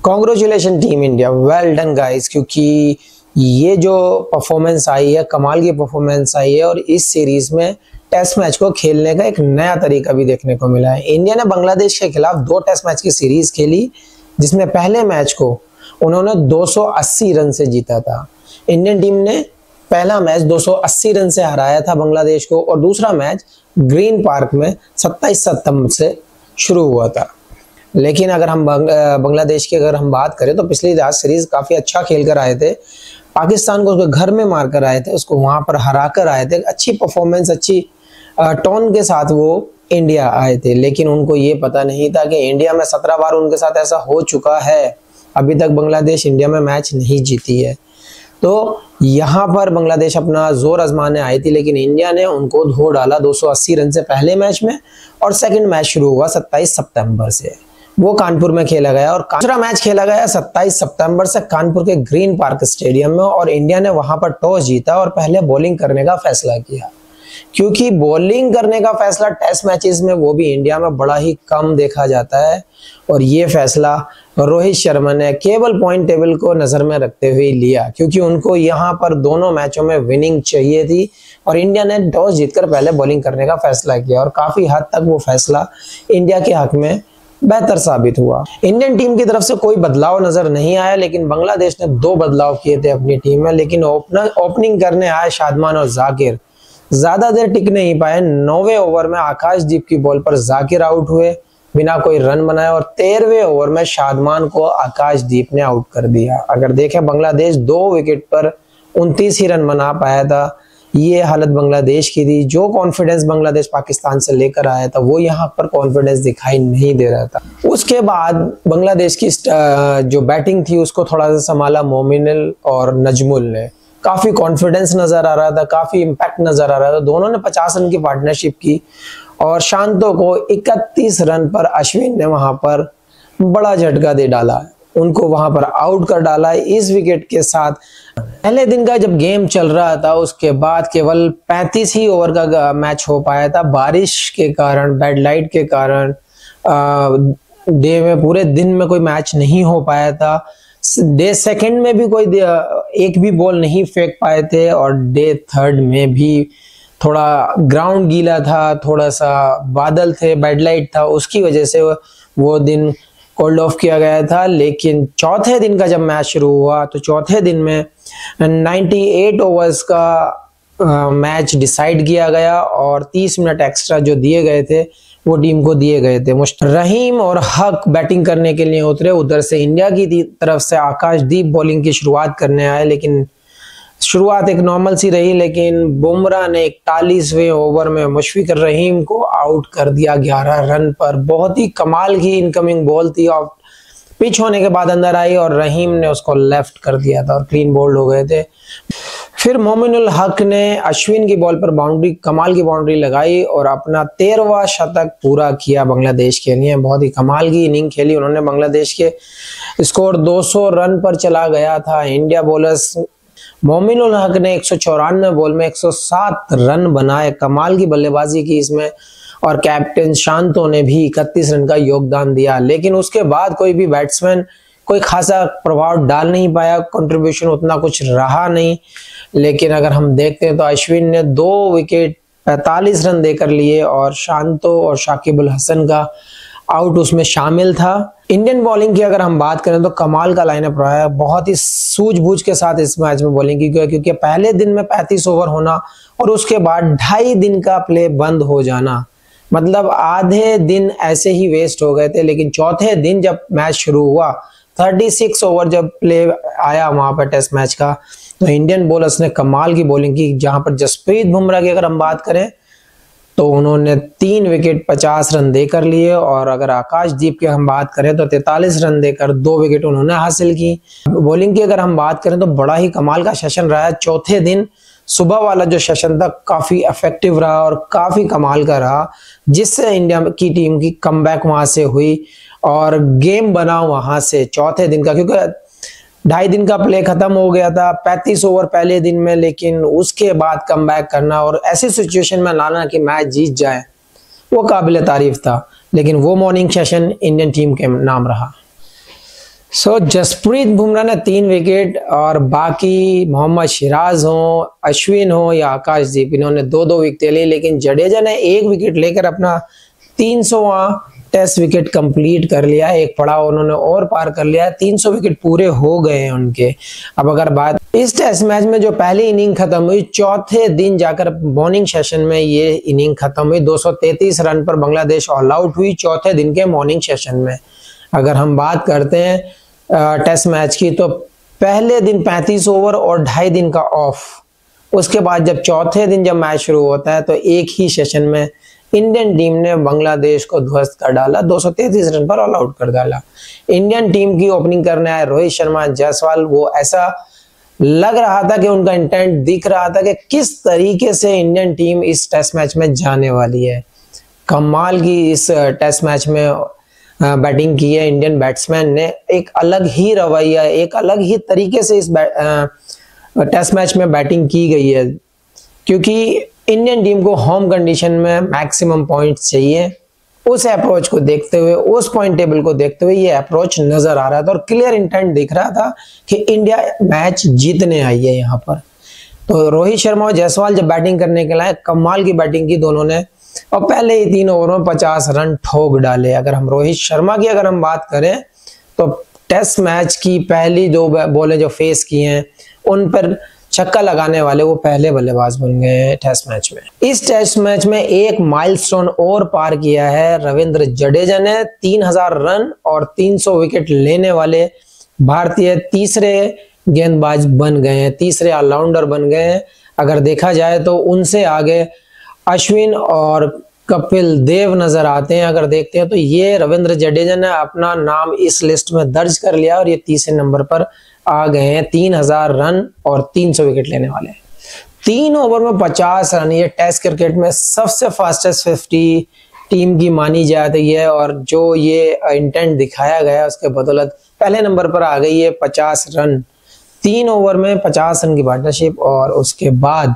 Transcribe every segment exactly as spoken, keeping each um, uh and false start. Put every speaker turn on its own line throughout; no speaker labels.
Congratulation team India, well done guys, क्योंकि ये जो परफॉर्मेंस आई है, कमाल की परफॉर्मेंस आई है और इस सीरीज में टेस्ट मैच को खेलने का एक नया तरीका भी देखने को मिला है। इंडिया ने बांग्लादेश के खिलाफ दो टेस्ट मैच की सीरीज खेली, जिसमें पहले मैच को उन्होंने दो सौ अस्सी रन से जीता था। इंडियन टीम ने पहला मैच दो सौ अस्सी रन से हराया था बांग्लादेश को और दूसरा मैच ग्रीन पार्क में सत्ताईस सितंबर से शुरू हुआ था। लेकिन अगर हम बांग्लादेश की अगर हम बात करें तो पिछली रात सीरीज काफी अच्छा खेल कर आए थे। पाकिस्तान को उसके घर में मार कर आए थे, उसको वहां पर हरा कर आए थे। अच्छी परफॉर्मेंस, अच्छी टोन के साथ वो इंडिया आए थे, लेकिन उनको ये पता नहीं था कि इंडिया में सत्रह बार उनके साथ ऐसा हो चुका है, अभी तक बांग्लादेश इंडिया में मैच नहीं जीती है। तो यहाँ पर बांग्लादेश अपना जोर आजमाने आई थी, लेकिन इंडिया ने उनको धो डाला दो सौ अस्सी रन से पहले मैच में। और सेकंड मैच शुरू हुआ सत्ताईस सितंबर से, वो कानपुर में खेला गया और दूसरा मैच खेला गया सत्ताईस सितंबर से कानपुर के ग्रीन पार्क स्टेडियम में। और इंडिया ने वहां पर टॉस जीता और पहले बॉलिंग करने का फैसला किया, क्योंकि बॉलिंग करने का फैसला टेस्ट मैचेस में वो भी इंडिया में बड़ा ही कम देखा जाता है। और ये फैसला रोहित शर्मा ने केवल पॉइंट टेबल को नजर में रखते हुए लिया, क्योंकि उनको यहाँ पर दोनों मैचों में विनिंग चाहिए थी और इंडिया ने टॉस जीतकर पहले बॉलिंग करने का फैसला किया और काफी हद तक वो फैसला इंडिया के हक में बेहतर साबित हुआ। इंडियन टीम की तरफ से कोई बदलाव नजर नहीं आया, लेकिन बांग्लादेश ने दो बदलाव किए थे अपनी टीम में। लेकिन ओपनर ओपनिंग करने आए शादमान और जाकिर ज्यादा देर टिक नहीं पाए। नौवे ओवर में आकाशदीप की बॉल पर जाकिर आउट हुए बिना कोई रन बनाए और तेरहवें ओवर में शादमान को आकाशदीप ने आउट कर दिया। अगर देखें, बांग्लादेश दो विकेट पर उनतीस ही रन बना पाया था। ये हालत बांग्लादेश की थी। जो कॉन्फिडेंस बांग्लादेश पाकिस्तान से लेकर आया था, वो यहाँ पर कॉन्फिडेंस दिखाई नहीं दे रहा था। उसके बाद बांग्लादेश की जो बैटिंग थी उसको थोड़ा सा संभाला मोमिनुल और नजमुल ने। काफी कॉन्फिडेंस नजर आ रहा था, काफी इम्पैक्ट नजर आ रहा था। दोनों ने पचास रन की पार्टनरशिप की और शांतो को इकतीस रन पर अश्विन ने वहां पर बड़ा झटका दे डाला, उनको वहां पर आउट कर डाला इस विकेट के साथ। पहले दिन का जब गेम चल रहा था, उसके बाद केवल पैंतीस ही ओवर का मैच हो पाया था। बारिश के कारण, बैड लाइट के कारण डे में पूरे दिन में कोई मैच नहीं हो पाया था। डे सेकंड में भी कोई एक भी बॉल नहीं फेंक पाए थे और डे थर्ड में भी थोड़ा ग्राउंड गीला था, थोड़ा सा बादल थे, बैड लाइट था, उसकी वजह से वो दिन कोल्ड ऑफ किया गया था। लेकिन चौथे दिन का जब मैच शुरू हुआ तो चौथे दिन में अट्ठानवे ओवर्स का मैच डिसाइड किया गया और तीस मिनट एक्स्ट्रा जो दिए गए थे वो टीम को दिए गए थे। रहीम और हक बैटिंग करने के लिए उतरे। उधर से इंडिया की तरफ से आकाशदीप बॉलिंग की शुरुआत करने आए, लेकिन शुरुआत एक नॉर्मल सी रही। लेकिन बुमराह ने इकतालीसवें ओवर में मुशफिकुर रहीम को आउट कर दिया ग्यारह रन पर। बहुत ही कमाल की इनकमिंग बॉल थी और पिच होने के बाद अंदर आई और रहीम ने उसको लेफ्ट कर दिया था और क्लीन बोल्ड हो गए थे। फिर मोमिनुल हक ने अश्विन की बॉल पर बाउंड्री, कमाल की बाउंड्री लगाई और अपना तेरहवां शतक पूरा किया बांग्लादेश के लिए। बहुत ही कमाल की इनिंग खेली उन्होंने। बांग्लादेश के स्कोर दो सौ रन पर चला गया था। इंडिया बॉलर्स मोमिनुल हक ने एक सौ चौरानवे बॉल में एक सौ सात रन बनाए, कमाल की बल्लेबाजी की इसमें। और कैप्टन शांतो ने भी इकतीस रन का योगदान दिया। लेकिन उसके बाद कोई भी बैट्समैन कोई खासा प्रभाव डाल नहीं पाया, कंट्रीब्यूशन उतना कुछ रहा नहीं। लेकिन अगर हम देखते हैं तो अश्विन ने दो विकेट पैंतालीस रन देकर लिए और शांतो और शाकिब अल हसन का आउट उसमें शामिल था। इंडियन बॉलिंग की अगर हम बात करें तो कमाल का लाइनअप रहा है। बहुत ही सूझबूझ के साथ इस मैच में बॉलिंग की गई, क्योंकि पहले दिन में पैंतीस ओवर होना और उसके बाद ढाई दिन का प्ले बंद हो जाना, मतलब आधे दिन ऐसे ही वेस्ट हो गए थे। लेकिन चौथे दिन जब मैच शुरू हुआ, छत्तीस ओवर जब प्ले आया वहां पर टेस्ट मैच का, तो इंडियन बॉलर्स ने कमाल की बॉलिंग की। जहां पर जसप्रीत बुमराह की अगर हम बात करें तो उन्होंने तीन विकेट पचास रन देकर लिए और अगर आकाशदीप की हम बात करें तो तैंतालीस रन देकर दो विकेट उन्होंने हासिल की। बॉलिंग की अगर हम बात करें तो बड़ा ही कमाल का सेशन रहा है। चौथे दिन सुबह वाला जो सेशन था काफी इफेक्टिव रहा और काफी कमाल का रहा, जिससे इंडिया की टीम की कमबैक वहां से हुई और गेम बना वहां से चौथे दिन का। क्योंकि ढाई दिन का प्ले खत्म हो गया था, पैंतीस ओवर पहले दिन में, लेकिन उसके बाद कमबैक करना और ऐसी सिचुएशन में लाना कि मैच जीत जाए, वो काबिल तारीफ था। लेकिन वो मॉर्निंग सेशन इंडियन टीम के नाम रहा। सो so, जसप्रीत बुमराह ने तीन विकेट और बाकी मोहम्मद सिराज हो, अश्विन हो या आकाशदीप, इन्होंने दो दो विकेट ली, लेकिन जडेजा ने एक विकेट लेकर अपना तीन सौवां टेस्ट विकेट कंप्लीट कर लिया। एक पड़ाव उन्होंने और पार कर लिया, तीन सौ विकेट पूरे हो गए हैं उनके। अब अगर बात इस टेस्ट मैच में जो पहली इनिंग खत्म हुई, चौथे दिन जाकर मॉर्निंग सेशन में ये इनिंग खत्म हुई। दो सौ तैंतीस रन पर बांग्लादेश ऑल आउट हुई चौथे दिन के मॉर्निंग सेशन में। अगर हम बात करते हैं टेस्ट मैच की, तो पहले दिन पैंतीस ओवर और ढाई दिन का ऑफ, उसके बाद जब चौथे दिन जब मैच शुरू होता है तो एक ही सेशन में इंडियन टीम ने बांग्लादेश को ध्वस्त कर डाला, दो सौ तैंतीस रन पर ऑल आउट कर डाला। इंडियन टीम की ओपनिंग करने आए रोहित शर्मा, जायसवाल, वो ऐसा लग रहा था कि उनका इंटेंट दिख रहा था कि किस तरीके से इंडियन टीम इस टेस्ट मैच में जाने वाली है। कमाल की इस टेस्ट मैच में बैटिंग की है इंडियन बैट्समैन ने। एक अलग ही रवैया, एक अलग ही तरीके से इस टेस्ट मैच में बैटिंग की गई है, क्योंकि इंडियन टीम को होम कंडीशन में मैक्सिमम पॉइंट्स चाहिए। उस अप्रोच को देखते हुए, उस पॉइंट टेबल को देखते हुए ये अप्रोच नजर आ रहा था और क्लियर इंटेंट दिख रहा था कि इंडिया मैच जीतने आई है यहाँ पर। तो रोहित शर्मा और जायसवाल जब बैटिंग करने के लिए, कमाल की बैटिंग की दोनों ने और पहले ही तीन ओवरों में पचास रन ठोक डाले। अगर हम रोहित शर्मा की अगर हम बात करें तो टेस्ट मैच की पहली दो बॉलें जो फेस की हैं उन पर छक्का लगाने वाले वो पहले बल्लेबाज बन गए हैं टेस्ट मैच में। इस टेस्ट मैच में एक माइलस्टोन और पार किया है रविंद्र जडेजा ने। तीन हज़ार रन और तीन सौ विकेट लेने वाले भारतीय तीसरे गेंदबाज बन गए हैं, तीसरे ऑलराउंडर बन गए हैं। अगर देखा जाए तो उनसे आगे अश्विन और कपिल देव नजर आते हैं। अगर देखते हैं तो ये रविंद्र जडेजा ने अपना नाम इस लिस्ट में दर्ज कर लिया और ये तीसरे नंबर पर आ गए हैं, तीन हजार रन और तीन सौ विकेट लेने वाले। तीन ओवर में पचास रन, ये टेस्ट क्रिकेट में सबसे फास्टेस्ट फिफ्टी टीम की मानी जाती है और जो ये इंटेंट दिखाया गया उसके बदौलत पहले नंबर पर आ गई है पचास रन, तीन ओवर में पचास रन की पार्टनरशिप। और उसके बाद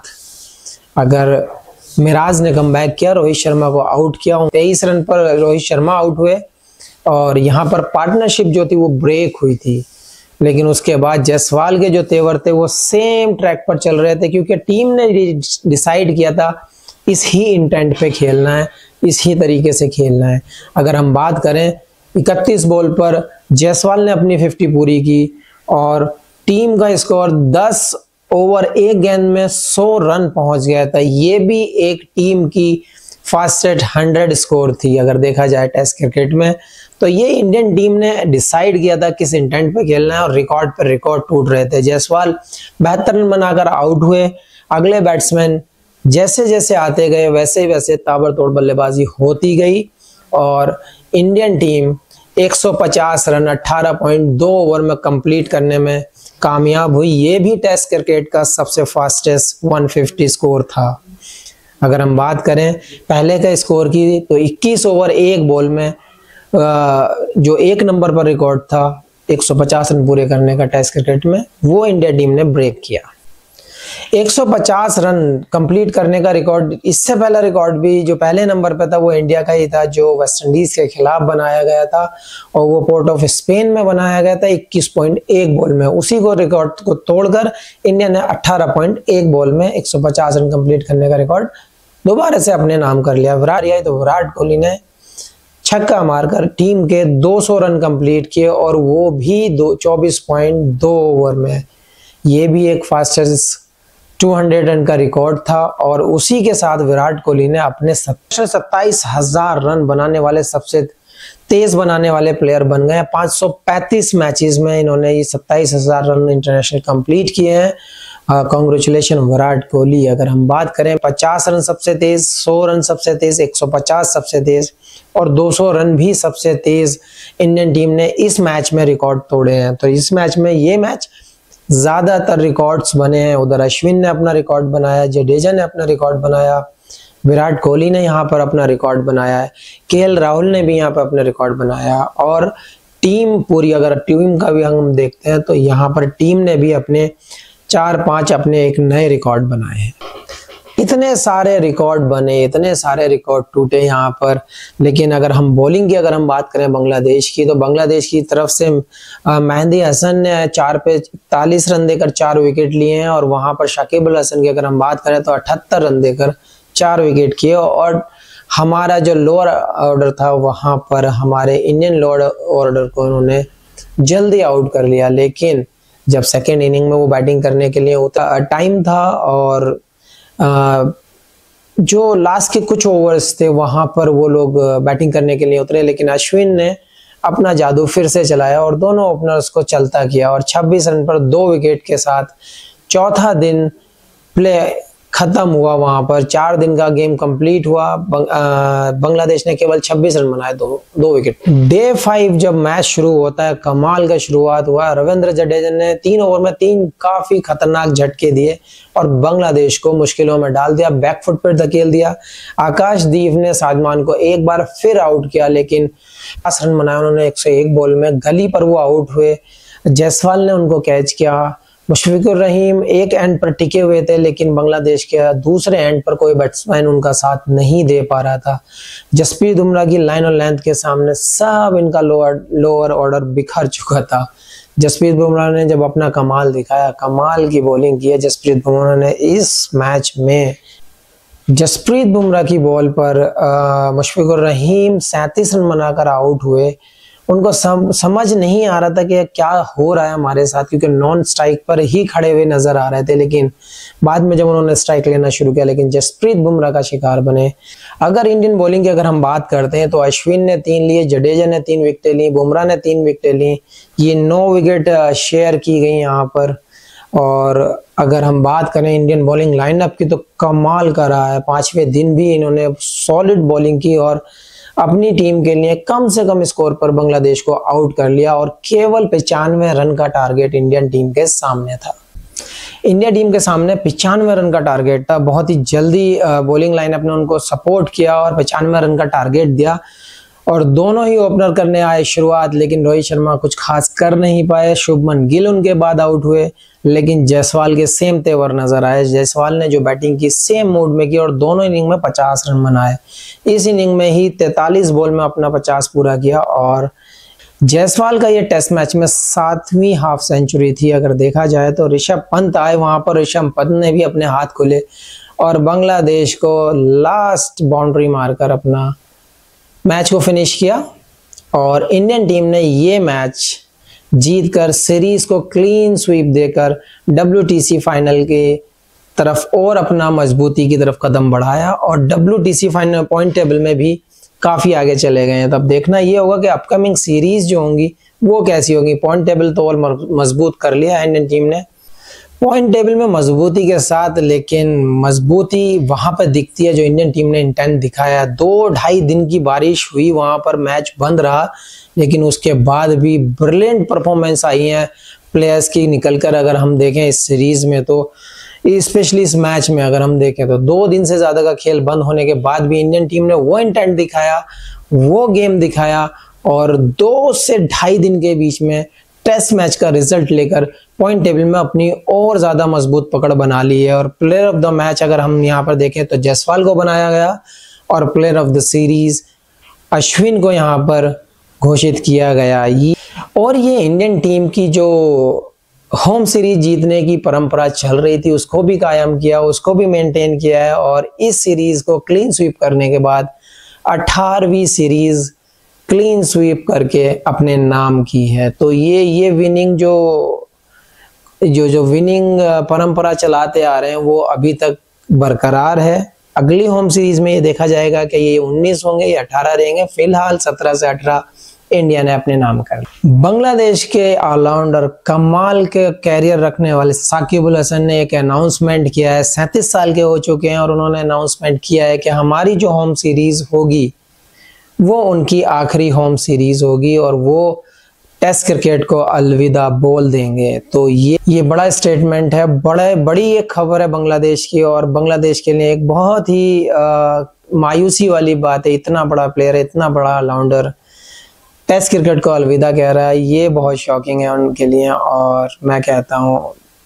अगर मिराज ने कमबैक किया, रोहित शर्मा को आउट किया, तेईस रन पर रोहित शर्मा आउट हुए और यहाँ पर पार्टनरशिप जो थी वो ब्रेक हुई थी। लेकिन उसके बाद जायसवाल के जो तेवर थे वो सेम ट्रैक पर चल रहे थे, क्योंकि टीम ने डिसाइड किया था इस ही इंटेंट पे खेलना है, इस ही तरीके से खेलना है। अगर हम बात करें इकतीस बॉल पर जायसवाल ने अपनी पचास पूरी की और टीम का स्कोर दस ओवर एक गेंद में सौ रन पहुंच गया था। ये भी एक टीम की फास्टेस्ट हंड्रेड स्कोर थी अगर देखा जाए टेस्ट क्रिकेट में। तो ये इंडियन टीम ने डिसाइड किया था किस इंटेंट पे खेलना है और रिकॉर्ड पर रिकॉर्ड टूट रहे थे। जायसवाल बहत्तर रन बनाकर आउट हुए। अगले बैट्समैन जैसे जैसे आते गए वैसे वैसे ताबड़तोड़ बल्लेबाजी होती गई और इंडियन टीम एक सौ पचास रन अठारह पॉइंट दो ओवर में कंप्लीट करने में कामयाब हुई। ये भी टेस्ट क्रिकेट का सबसे फास्टेस्ट एक सौ पचास स्कोर था। अगर हम बात करें पहले का स्कोर की तो इक्कीस ओवर एक बॉल में जो एक नंबर पर रिकॉर्ड था एक सौ पचास रन पूरे करने का टेस्ट क्रिकेट में, वो इंडिया टीम ने ब्रेक किया। एक सौ पचास रन कंप्लीट करने का रिकॉर्ड, इससे पहला रिकॉर्ड भी जो पहले नंबर पे था वो इंडिया का ही था, जो वेस्ट इंडीज के खिलाफ बनाया गया था और वो पोर्ट ऑफ स्पेन में बनाया गया था इक्कीस पॉइंट एक बॉल में। उसी को रिकॉर्ड को तोड़कर इंडिया ने अठारह पॉइंट एक बॉल में एक सौ पचास रन कंप्लीट करने का रिकॉर्ड दोबारा से अपने नाम कर लिया। विराट आई तो विराट कोहली ने छक्का मारकर टीम के दो सौ रन कंप्लीट किए और वो भी दो चौबीस पॉइंट दो ओवर में। ये भी एक फास्टेस्ट दो सौ रन का रिकॉर्ड था और उसी के साथ विराट कोहली ने अपने सत्ताईस हजार रन बनाने वाले सबसे तेज बनाने वाले प्लेयर बन गए। पाँच सौ पैंतीस मैचेस में इन्होंने ये सत्ताईस हजार रन इंटरनेशनल कंप्लीट किए हैं। कॉन्ग्रेचुलेशन विराट कोहली। अगर हम बात करें पचास रन सबसे तेज, सौ रन सबसे तेज, एक सौ पचास सबसे तेज और दो सौ रन भी सबसे तेज इंडियन टीम ने इस मैच में रिकॉर्ड तोड़े हैं। तो इस मैच में ये मैच ज्यादातर रिकॉर्ड्स बने हैं। उधर अश्विन ने अपना रिकॉर्ड बनाया, जडेजा ने अपना रिकॉर्ड बनाया, विराट कोहली ने यहाँ पर अपना रिकॉर्ड बनाया है, केएल राहुल ने भी यहाँ पर अपना रिकॉर्ड बनाया और टीम पूरी, अगर टीम का भी हम देखते हैं तो यहाँ पर टीम ने भी अपने चार पांच अपने एक नए रिकॉर्ड बनाए हैं। इतने सारे रिकॉर्ड बने, इतने सारे रिकॉर्ड टूटे यहाँ पर। लेकिन अगर हम बॉलिंग की अगर हम बात करें बांग्लादेश की, तो बांग्लादेश की तरफ से मेहदी हसन ने चार पे इकतालीस रन देकर चार विकेट लिए हैं, और वहां पर शकीब अल हसन की अगर हम बात करें तो अठहत्तर रन देकर चार विकेट किए। और हमारा जो लोअर ऑर्डर था वहां पर हमारे इंडियन लोअर ऑर्डर को उन्होंने जल्दी आउट कर लिया। लेकिन जब सेकेंड इनिंग में वो बैटिंग करने के लिए उतना टाइम था, और आ, जो लास्ट के कुछ ओवर्स थे वहां पर वो लोग बैटिंग करने के लिए उतरे, लेकिन अश्विन ने अपना जादू फिर से चलाया और दोनों ओपनर्स को चलता किया, और छब्बीस रन पर दो विकेट के साथ चौथा दिन प्ले खत्म हुआ। वहां पर चार दिन का गेम कंप्लीट हुआ। बंग, आ, बांग्लादेश ने केवल छब्बीस रन बनाए, दो दो विकेट। डे फाइव जब मैच शुरू होता है, कमाल का शुरुआत हुआ। रविंद्र जडेजा ने तीन ओवर में तीन काफी खतरनाक झटके दिए और बांग्लादेश को मुश्किलों में डाल दिया, बैकफुट पर धकेल दिया। आकाशदीप ने साजमान को एक बार फिर आउट किया, लेकिन पांच रन बनाए उन्होंने एक सौ एक बॉल में। गली पर वो आउट हुए, जायसवाल ने उनको कैच किया। मुशफिकुर रहीम एक एंड पर टिके हुए थे, लेकिन बांग्लादेश के दूसरे एंड पर कोई बैट्समैन उनका साथ नहीं दे पा रहा था। जसप्रीत बुमराह की लाइन और लेंथ के सामने सब इनका लोअर लोअर ऑर्डर बिखर चुका था। जसप्रीत बुमराह ने जब अपना कमाल दिखाया, कमाल की बॉलिंग की है जसप्रीत बुमराह ने इस मैच में। जसप्रीत बुमराह की बॉल पर मुशफिकुर रहीम सैंतीस रन बनाकर आउट हुए। उनको सम, समझ नहीं आ रहा था कि क्या हो रहा है हमारे साथ, क्योंकि नॉन स्ट्राइक पर ही खड़े हुए नजर आ रहे थे। लेकिन बाद में जब उन्होंने स्ट्राइक लेना शुरू किया, लेकिन जसप्रीत बुमराह का शिकार बने। अगर इंडियन बॉलिंग की अगर हम बात करते हैं तो अश्विन ने तीन लिए, जडेजा ने तीन विकेटें ली, बुमराह ने तीन विकेटें ली। ये नौ विकेट शेयर की गई यहाँ पर। और अगर हम बात करें इंडियन बॉलिंग लाइनअप की, तो कमाल का रहा है। पांचवें दिन भी इन्होंने सॉलिड बॉलिंग की और अपनी टीम के लिए कम से कम स्कोर पर बांग्लादेश को आउट कर लिया, और केवल पचानवे रन का टारगेट इंडियन टीम के सामने था। इंडिया टीम के सामने पचानवे रन का टारगेट था। बहुत ही जल्दी बॉलिंग लाइनअप ने उनको सपोर्ट किया और पचानवे रन का टारगेट दिया, और दोनों ही ओपनर करने आए शुरुआत, लेकिन रोहित शर्मा कुछ खास कर नहीं पाए। शुभमन गिल उनके बाद आउट हुए, लेकिन जायसवाल के सेम तेवर नजर आए। जायसवाल ने जो बैटिंग की सेम मूड में की और दोनों इनिंग में पचास रन बनाए। इस इनिंग में ही तैंतालीस बॉल में अपना पचास पूरा किया, और जायसवाल का ये टेस्ट मैच में सातवीं हाफ सेंचुरी थी। अगर देखा जाए तो ऋषभ पंत आए वहां पर, ऋषभ पंत ने भी अपने हाथ खोले और बांग्लादेश को लास्ट बाउंड्री मारकर अपना मैच को फिनिश किया, और इंडियन टीम ने ये मैच जीतकर सीरीज को क्लीन स्वीप देकर डब्ल्यूटीसी फाइनल के तरफ और अपना मजबूती की तरफ कदम बढ़ाया, और डब्ल्यूटीसी फाइनल पॉइंट टेबल में भी काफी आगे चले गए हैं। तब देखना ये होगा कि अपकमिंग सीरीज जो होंगी वो कैसी होगी। पॉइंट टेबल तो और मजबूत कर लिया है इंडियन टीम ने, पॉइंट टेबल में मजबूती के साथ, लेकिन मजबूती वहां पर दिखती है जो इंडियन टीम ने इंटेंट दिखाया। दो ढाई दिन की बारिश हुई, वहां पर मैच बंद रहा, लेकिन उसके बाद भी ब्रिलियंट परफॉर्मेंस आई है प्लेयर्स की निकलकर। अगर हम देखें इस सीरीज में, तो स्पेशली इस मैच में अगर हम देखें तो दो दिन से ज्यादा का खेल बंद होने के बाद भी इंडियन टीम ने वो इंटेंट दिखाया, वो गेम दिखाया, और दो से ढाई दिन के बीच में टेस्ट मैच का रिजल्ट लेकर पॉइंट टेबल में अपनी और ज्यादा मजबूत पकड़ बना ली है। और प्लेयर ऑफ द मैच अगर हम यहाँ पर देखें तो जायसवाल को बनाया गया, और player of the series Ashwin को यहाँ पर घोषित किया गया। ये और ये इंडियन टीम की जो होम सीरीज जीतने की परंपरा चल रही थी उसको भी कायम किया, उसको भी मेंटेन किया है, और इस सीरीज को क्लीन स्वीप करने के बाद अठारहवीं सीरीज क्लीन स्वीप करके अपने नाम की है। तो ये ये विनिंग जो जो जो विनिंग परंपरा चलाते आ रहे हैं वो अभी तक बरकरार है। अगली होम सीरीज में ये देखा जाएगा कि ये उन्नीस होंगे या अठारह रहेंगे। फिलहाल सत्रह से अठारह इंडिया ने अपने नाम कर लिया। बांग्लादेश के ऑलराउंडर कमाल के कैरियर रखने वाले साकिब अल हसन ने एक अनाउंसमेंट किया है। सैंतीस साल के हो चुके हैं और उन्होंने अनाउंसमेंट किया है कि हमारी जो होम सीरीज होगी वो उनकी आखिरी होम सीरीज होगी और वो टेस्ट क्रिकेट को अलविदा बोल देंगे। तो ये ये बड़ा स्टेटमेंट है, बड़े बड़ी एक खबर है बांग्लादेश की, और बांग्लादेश के लिए एक बहुत ही आ, मायूसी वाली बात है। इतना बड़ा प्लेयर है, इतना बड़ा ऑलराउंडर टेस्ट क्रिकेट को अलविदा कह रहा है, ये बहुत शॉकिंग है उनके लिए। और मैं कहता हूँ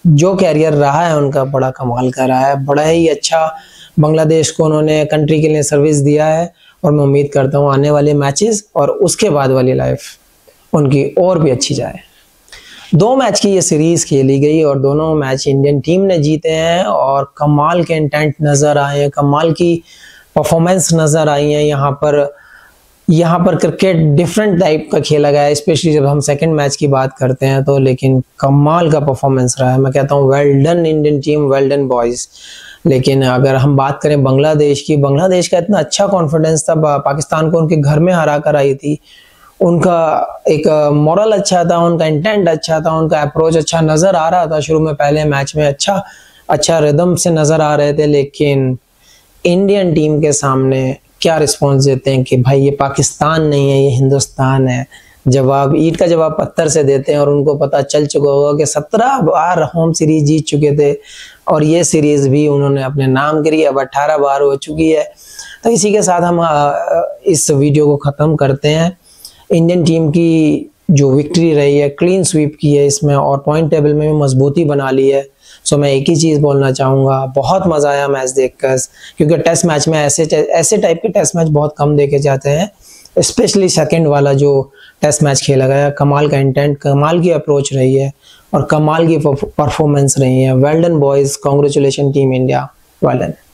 जो कैरियर रहा है उनका बड़ा कमाल का रहा है, बड़ा ही अच्छा बांग्लादेश को उन्होंने कंट्री के लिए सर्विस दिया है। और मैं उम्मीद करता हूँ आने वाले मैचेस और उसके बाद वाली लाइफ उनकी और भी अच्छी जाए। दो मैच की ये सीरीज खेली गई और दोनों मैच इंडियन टीम ने जीते हैं और कमाल के इंटेंट नज़र आए हैं, कमाल की परफॉर्मेंस नज़र आई है। यहाँ पर यहाँ पर क्रिकेट डिफरेंट टाइप का खेला गया है, स्पेशली जब हम सेकंड मैच की बात करते हैं तो। लेकिन कमाल का परफॉर्मेंस रहा है, मैं कहता हूँ well done Indian team, well done boys. लेकिन अगर हम बात करें बांग्लादेश की, बांग्लादेश का इतना अच्छा कॉन्फिडेंस था, पाकिस्तान को उनके घर में हरा कर आई थी, उनका एक मॉरल अच्छा था, उनका इंटेंट अच्छा था, उनका अप्रोच अच्छा नज़र आ रहा था। शुरू में पहले मैच में अच्छा अच्छा रिदम से नज़र आ रहे थे, लेकिन इंडियन टीम के सामने क्या रिस्पॉन्स देते हैं कि भाई ये पाकिस्तान नहीं है, ये हिंदुस्तान है। जवाब ईंट का जवाब पत्थर से देते हैं और उनको पता चल चुका होगा कि सत्रह बार होम सीरीज जीत चुके थे और ये सीरीज भी उन्होंने अपने नाम करी, अब अठारह बार हो चुकी है। तो इसी के साथ हम इस वीडियो को ख़त्म करते हैं। इंडियन टीम की जो विक्ट्री रही है, क्लीन स्वीप की है इसमें और पॉइंट टेबल में भी मजबूती बना ली है। सो मैं एक ही चीज़ बोलना चाहूँगा, बहुत मज़ा आया मैच देखकर, क्योंकि टेस्ट मैच में ऐसे ऐसे टाइप के टेस्ट मैच बहुत कम देखे जाते हैं। स्पेशली सेकंड वाला जो टेस्ट मैच खेला गया, कमाल का इंटेंट, कमाल की अप्रोच रही है और कमाल की परफॉर्मेंस रही है। Well done boys, congratulation team India, well done.